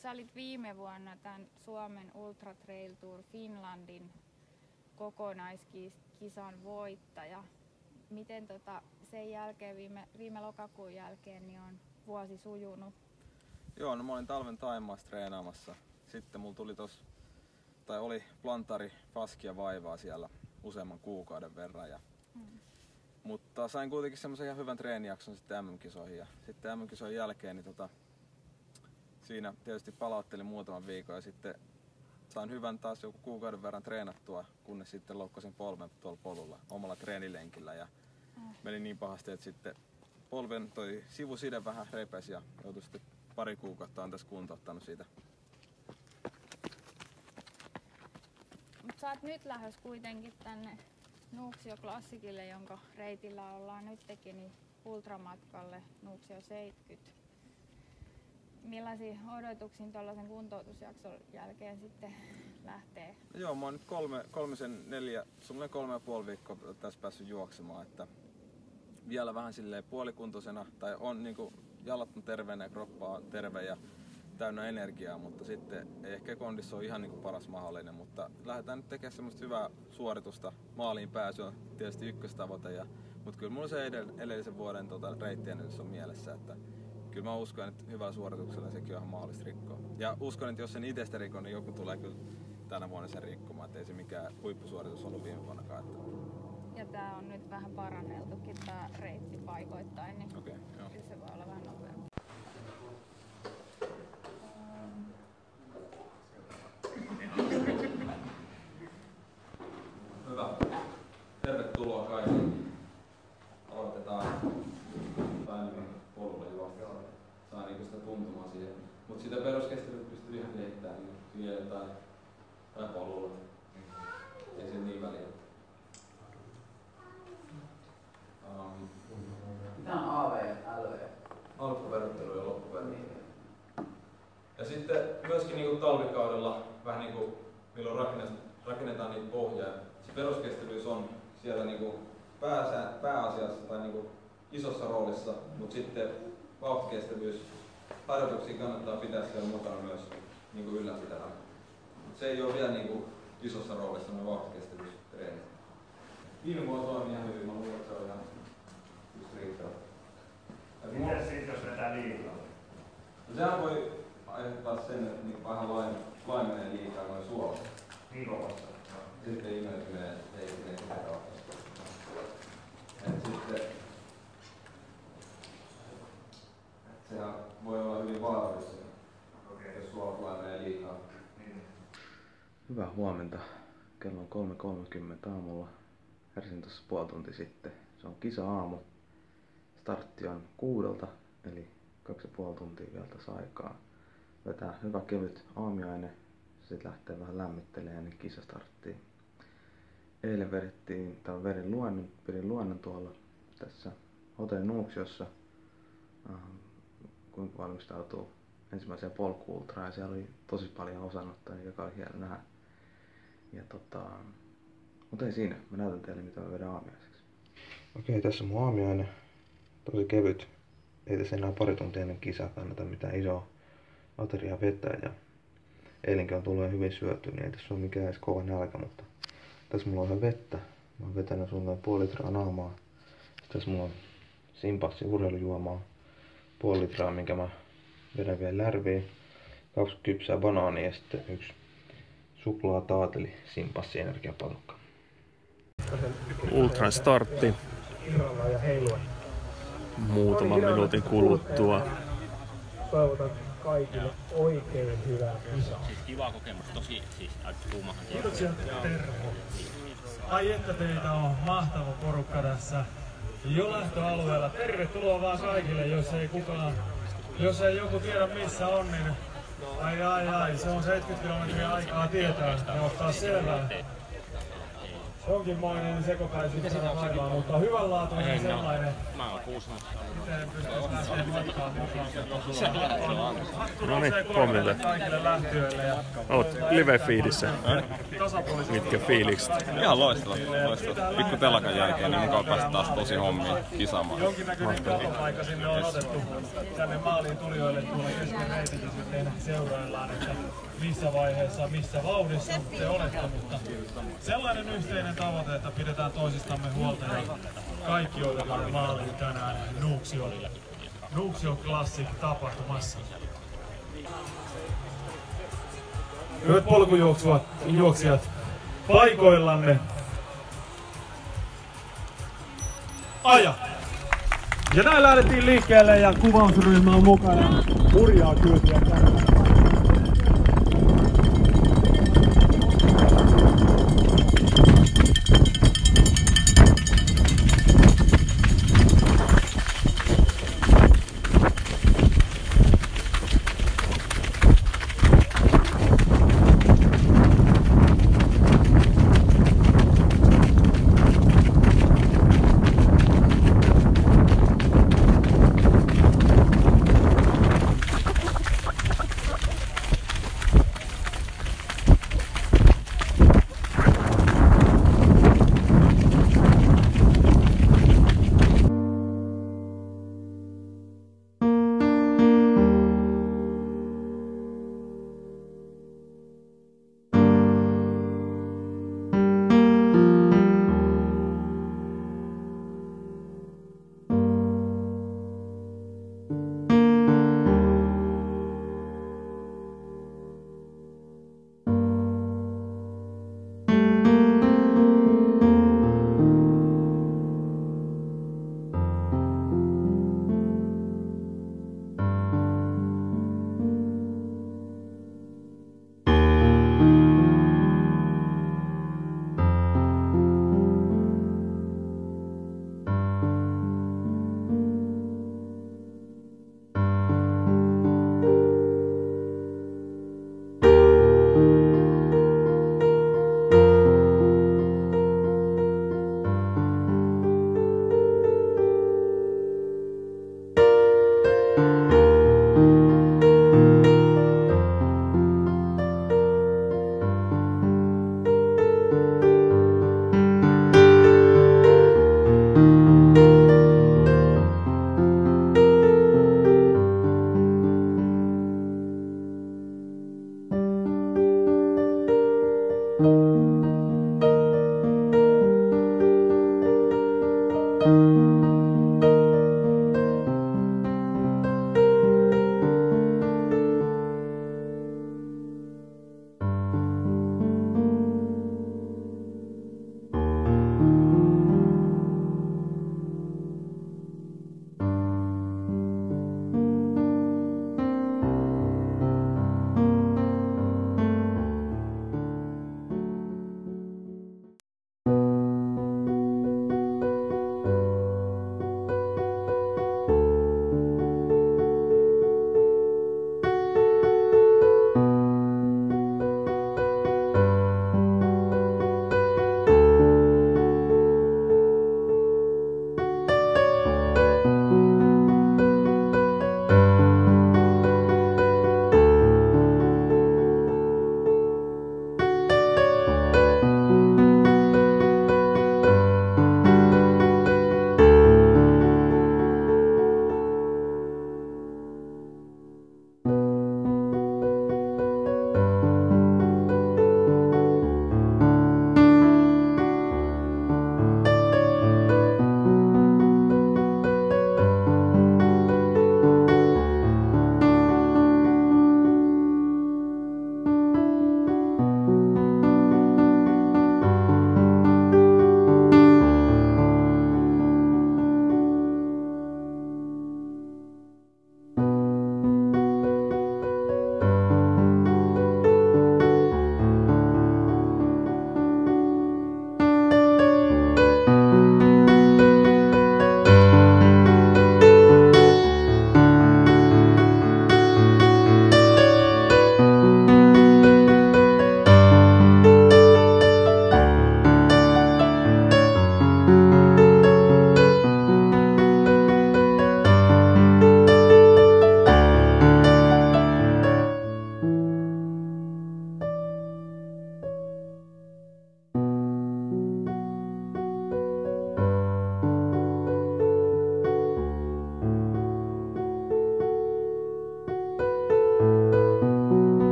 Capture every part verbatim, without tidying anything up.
sä olit viime vuonna tämän Suomen Ultra Trail Tour Finlandin kokonaiskisan voittaja. Miten tota sen jälkeen, viime, viime lokakuun jälkeen, niin on vuosi sujunut? Joo, no mä olin talven Thaimaassa treenaamassa. Sitten mulla tuli tos, tai oli plantari faskia vaivaa siellä useamman kuukauden verran. Ja, hmm. Mutta sain kuitenkin semmoisen ihan hyvän treenijakson sitten M M-kisoihin. Ja sitten M M-kisojen jälkeen niin tota, siinä tietysti palauttelin muutaman viikon ja sitten sain hyvän taas joku kuukauden verran treenattua, kunnes sitten loukkasin polven tuolla polulla omalla treenilenkillä. Ja hmm. meni niin pahasti, että sitten polven toi sivuside vähän repesi ja joutui sitten pari kuukautta on tässä kuntouttanut siitä. Mut sä oot nyt lähes kuitenkin tänne Nuuksio Klassikille, jonka reitillä ollaan nytkin, niin ultramatkalle Nuuksio seitsemänkymmentä. Millaisia odotuksia tuollaisen kuntoutusjakson jälkeen sitten lähtee? Joo, mä oon nyt kolme, kolmisen, neljä, suunnilleen kolme ja puoli viikkoa tässä päässyt juoksemaan, että vielä vähän silleen puolikuntoisena, tai on niinku jalat on terveenä ja kroppa on terve ja täynnä energiaa, mutta sitten ei ehkä kondissa ole ihan niin kuin paras mahdollinen, mutta lähdetään nyt tekemään semmoista hyvää suoritusta. Maaliin pääsy on tietysti ykköstavoite, ja, mutta kyllä mulla se edellisen vuoden tota, reittien on mielessä, että kyllä mä uskon, että hyvällä suorituksella sekin on ihan mahdollista rikkoa. Ja uskon, että jos sen itsestä rikon, niin joku tulee kyllä tänä vuonna sen rikkomaan, ettei se mikään huippusuoritus ollut viime vuonnakaan. Että... Ja tää on nyt vähän paranneltukin tää reitti paikoittain, niin okay, kyllä se voi olla vähän nopeampi. Hyvä. Tervetuloa kaikille. Aloitetaan Taimimen polulle juoksemaan. Saa niinku sitä tuntumaa siihen. Mut sitä peruskestävyyttä pystyy ihan kehittämään niin tielle tai, tai polulla. Ei se niin väliä. Um, Mitä on A V ja L V? Alkuverrottelu ja loppuverrottelu. Ja sitten myöskin niin kuin talvikaudella, vähän niin kuin milloin rakennetaan, rakennetaan niitä pohjaa, se peruskestävyys on siellä niin kuin pääsä, pääasiassa tai niin kuin isossa roolissa, mutta sitten vauhtikestävyys harjoituksia kannattaa pitää siellä mukana myös niin kuin ylläpitämään. Se ei ole vielä niin kuin isossa roolissa ne vauhtikestävyystreenit. Viime vuonna toimi ihan hyvin, mä luulen, että se on ihan just riittävä. Miten siitä jos vetää liikaa? Sehän voi aiheuttaa sen, että niin vähän laimenee liikaa noin suolassa. Niin kovassa. Sitten imeytyminen ei mene sitä kautta. Et sitten et sehän voi olla hyvin vaarallista, okay. Jos suolat laimenee liikaa. Niin. Hyvää huomenta. Kello on kolme kolmekymmentä aamulla. Heräsin tuossa puoli tunti sitten. Se on kisa-aamu. Startti on kuudelta, eli kaksi ja puoli tuntia vielä tässä aikaa. Vetää hyvä kevyt aamiaine, sitten lähtee vähän lämmittelemään ennen kisastarttia. Eilen vedettiin, tai vedin luennon, pidin luennon tuolla tässä Hotelli Nuuksiossa, äh, kuinka valmistautuu ensimmäiseen polku-ultraan, ja siellä oli tosi paljon osanottajia, joka oli hieno nähdä. Ja tota, mutta ei siinä, mä näytän teille mitä mä vedän aamiaiseksi. Okei, tässä on mun aamiaine, tosi kevyt. Ei tässä enää pari tuntia ennen kisaa kannata mitään isoa ateriaa vetää, ja eilenkin on tullut hyvin syötyä, niin ei tässä ole mikään edes kova nälkä, mutta tässä mulla on ihan vettä. Mä oon vetänyt sulle puoli litraa naamaa. Sitten tässä mulla on Simpassi urheilujuomaa, puoli litraa, minkä mä vedän vielä lärviin, kaksi kypsää banaania ja sitten yksi suklaataat, eli Simpassi energiapatukka. Ultran startti. Muutaman minuutin kuluttua. Toivotan kaikille oikein hyvää kisaa. Siis kiva kokemus, tosi siis aika kuumahan. Kiitoksia Terho. Ai että teitä on mahtava porukka tässä jo lähtöalueella. Tervetuloa vaan kaikille, jos ei kukaan, jos ei joku tiedä missä on, niin ai ai ai, se on seitsemänkymmentä kilometriä aikaa tietää ja ottaa selvää. jonkinmoinen sekopäisyys tänä maailmaa, mutta hyvänlaatuinen sellainen. Mä oon kuusi. Miten pystyis lähteä matkaan mukaan? No niin, pomminta. Kaikille lähtiöille ja Oot live-fiidissä. Mitkä fiilikset? Ihan loistava, loistava. Pikku telakan jälkeen, niin mukava päästä taas tosi hommiin kisaamaan. jonkinnäköinen katopaikka sinne on otettu tänne maaliin tulijoille tuolla kesken reitin, jos me seuraillaan, että missä vaiheessa, missä vauhdissa te olette, mutta sellainen yhteinen tavoite, että pidetään toisistamme huolta ja kaikki otetaan maaliin tänään Nuuksio, Nuuksio Classic -tapahtumassa. Hyvät polkujuoksijat, paikoillanne. Aja! Ja näin lähdettiin liikkeelle ja kuvausryhmä on mukana. Hurjaa kyytiä tänään.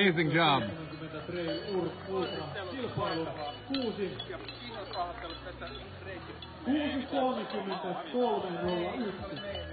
Amazing job. Trail Ultra kilpailu. Kuusi. Kuusi kolmekymmentäkolme nolla yksi.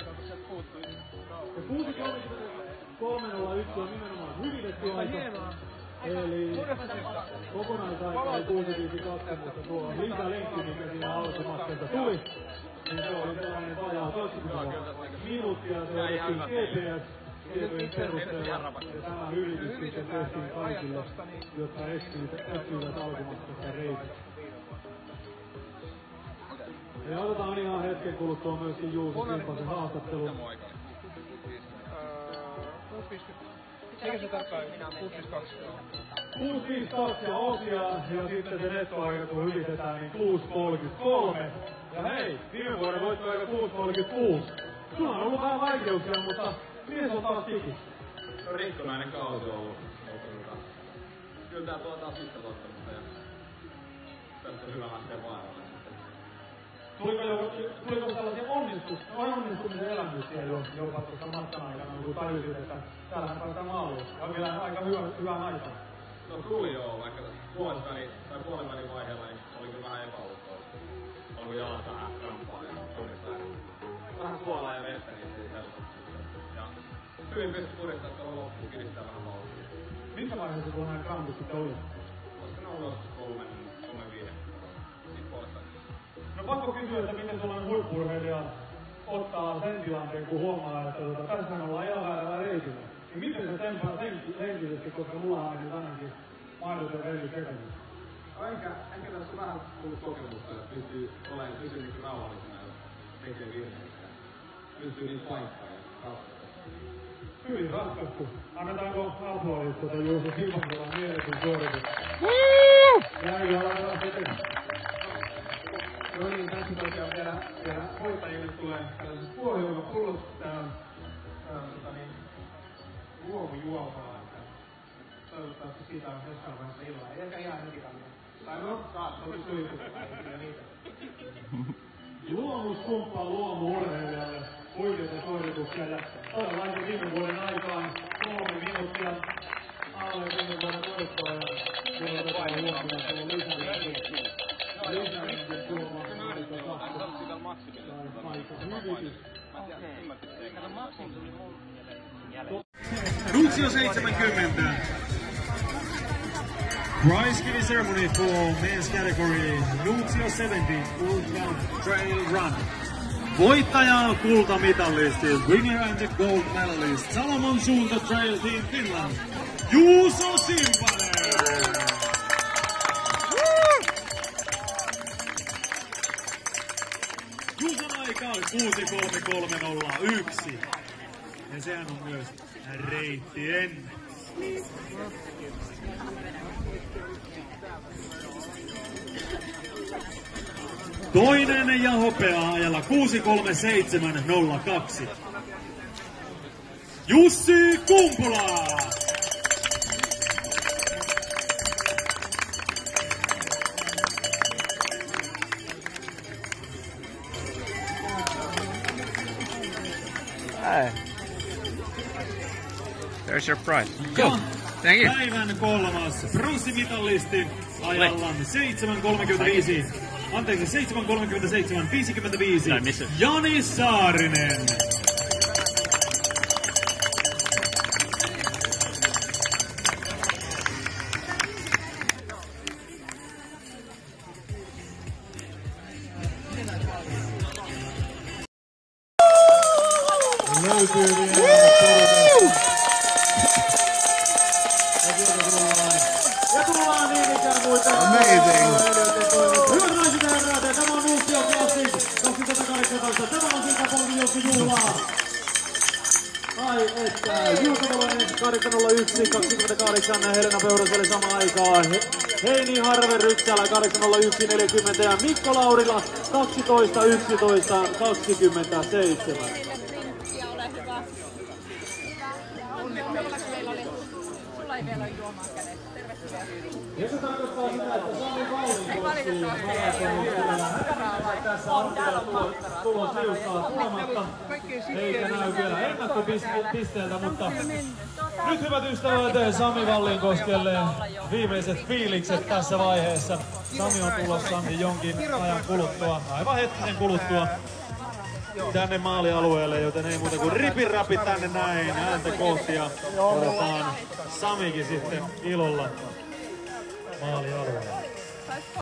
Ja kuusi kolmekymmentäkolme nolla yksi on nimenomaan hyvitetty aika. Eli kokonaisaika oli kuusi viisikymmentäkaksi, mutta tuo lisälenkki, mikä siinä alkumatkalta tuli, niin se oli sellainen vajaa kaksikymmentä minuuttia. Se otettiin G P S-tietojen perusteella, ja tämä hyvitys sitten tehtiin kaikille, jotka eksyivät alkumatkasta reitistä. Ja otetaan ihan hetken kuluttua myöskin Juuso Simpasen haastatteluun. Mikä se tarkkaan kuusi viisikymmentäkaksi? kuusi viisikymmentäkaksi ja osia, ja sitten se nettoaika kun hyvitetään, niin kuusi kolmekymmentäkolme. Ja hei, viime vuoden voittoaika kuusi kolmekymmentäkuusi. Sulla on ollut vähän vaikeuksia, mutta mies on taas tiki. Se on rikkonainen kausi ollut. Kyllä tää tuo taas mittatoittamusta ja tästä on hyvä lähteä vaaralle. Tuliko, jo, tuliko sellaisia onnistus, onnistumisen elämyksiä jo, jopa tuossa matkan aikana, kun tajusit, että täällähän päästään maaliin? Ja vielä aika hyvä, hyvän aikaa. No tuli joo, vaikka puoliväli tai puolivälin vaiheella niin oli kyllä vähän epäuskoa. Onko jalat vähän rampaa ja onnistaan. Vähän suolaa ja vettä, niin se ei helposti. Ja hyvin pystyi puristaa tuolla loppuun, kiristää vähän vauhtia. Missä vaiheessa tuo näin krampit sitten oli? Olisiko ne ollut kolmen, kolmen viiden? Siitä puolesta. No pakko kysyä, että miten sellainen huippu-urheilija ottaa sen tilanteen, kun huomaa, että tuota, tässähän ollaan ihan väärällä reitillä. Niin miten se tempaa henkisesti, koska mulla on nyt ainakin maidot ja reilit sekaisin? Enkä, enkä tässä vähän tullut kokemusta, että pystyy olemaan pysyy niin rauhallisena ja tekee virheitä. Pystyy niin paikkaan ja ratkaisemaan. Hyvin ratkaistu. Annetaanko aplodit tuota Juuso Simpansella mieletön suoritus? Näin ollaan taas eteen. No niin, tässä tosiaan vielä, vielä hoitajille tulee tällaiset puolijuomapullot. Tää on, tää on tota niin, luomujuomaa, että toivottavasti siitä on jossain vaiheessa illaa. Ei ehkä ihan heti kannata. Tai no, saa, toki suihkuttaa, ei kyllä niitä. Luomuskumppa luomu-urheilijalle huikeita suorituksia. Todellakin viime vuoden aikaan kolme minuuttia alle viime vuoden voittoa ja vielä otetaan huomioon, että on lisäänkin. Lisäänkin tuomaan aika Nuutsio seitsemänkymmentä. Prize giving ceremony for men's category. Nuutsio seitsemänkymmentä Ultra Trail Run. Voittaja on kultamitalisti, winner and the gold medalist, Salomon Suunto Trail Team Finland, Juuso Simpanen. Juuson aika on kuusi kolme kolme nolla yksi. Ja sehän on myös reittien. Toinen ja hopeaa ajalla kuusi kolme seitsemän nolla kaksi. Jussi Kumpula! Hey. There's your prize. Cool. Thank you. Päivän kolmas pronssimitalisti ajallaan seitsemän kolmekymmentäviisi. Anteeksi, seitsemän kolmekymmentäseitsemän viisikymmentäviisi. Jani Saarinen. Löytyy vielä ja tullaan niin ikään muita. Amazing. Hyvät naiset ja herrat, tämä on Nuutsio Classic kaksituhattakahdeksantoista. Tämä on sitä polvijoukkojuhlaa. Ai että, Juuso kahdeksan nolla yksi kaksikymmentäkahdeksan, Helena Peuraselle sama aikaa. Heini Harve Rytsälä kahdeksan nolla yksi neljäkymmentä ja Mikko Laurila kaksitoista yksitoista kaksikymmentäseitsemän. Sulla ei vielä ole juomaa kädessä. Tervetuloa. Ja se tarkoittaa sitä, että Sami Vallinkossi maratonilla tässä on vielä tulos liustaa tulematta, eikä näy vielä ennakkopisteeltä, mutta nyt hyvät ystävät Sami Vallinkoskelle viimeiset fiilikset tässä vaiheessa. Sami on tulossa jonkin ajan kuluttua, aivan hetken kuluttua tänne maalialueelle, joten ei muuta kuin ripirapi tänne näin ääntä kohti ja otetaan Samikin sitten ilolla maalialueelle.